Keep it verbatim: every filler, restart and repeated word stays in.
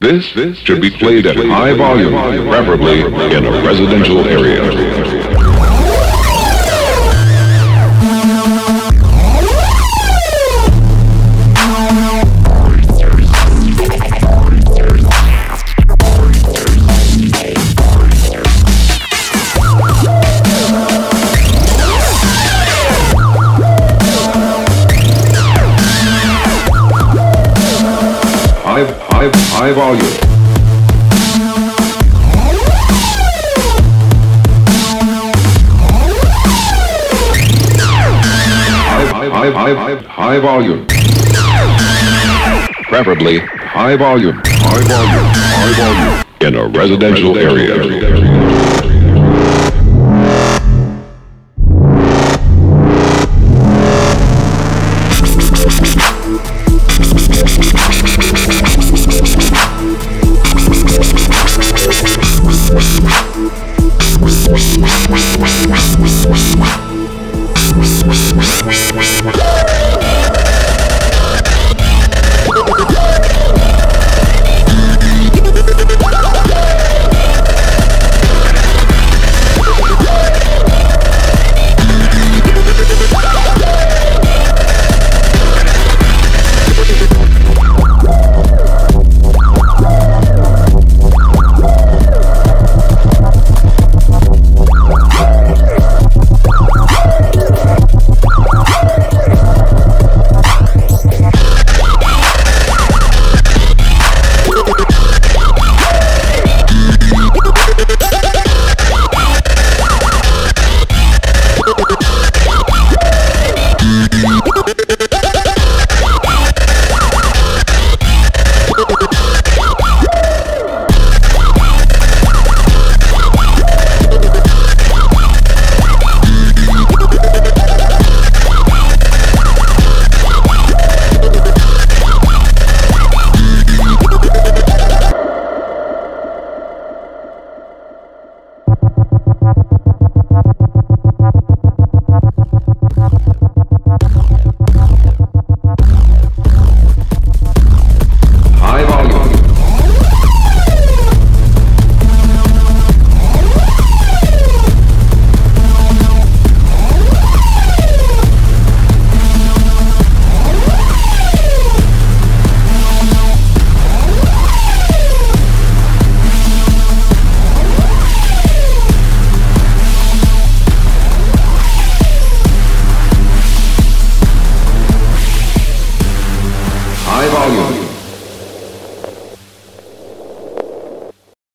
This, this should be played at high volume, preferably in a residential area. High, high, high volume. High, high, high, high, high volume. Preferably high volume, high volume, high volume in a residential area.